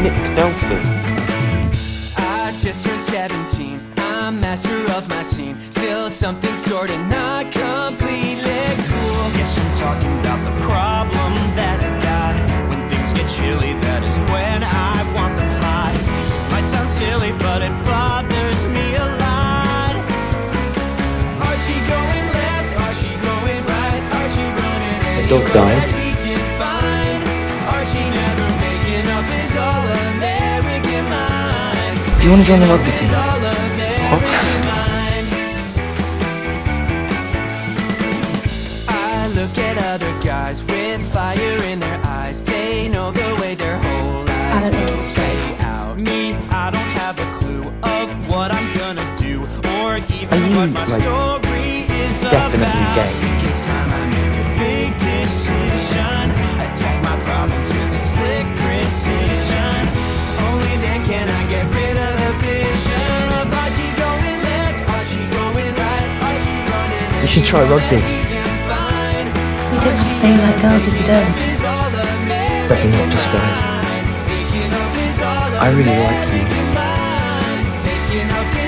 picked Delphi. I just turned 17, I'm master of my scene. Still something sorta not completely cool. Yes, I'm talking about the problem that I got. When things get chilly, that is when I want them hot. Might sound silly, but it bothers me a lot. Archie going left, Archie going right, Archie running The dog died. he can find. Archie never making up his all-American mind. Do you want to join the rugby team? I look at other guys with fire in their eyes. They know the way their whole lives I don't think it's straight. out. Me, I don't have a clue of what I'm gonna do, or even Are you, what my like, story is definitely about. gay? It's time I make a big decision. Attack my problems with a slick precision. Only then can I get rid of the vision of Archie going left, Archie going right, Archie running. You should try rugby. You don't have to say you like girls if you don't. It's definitely not just guys. I really like you.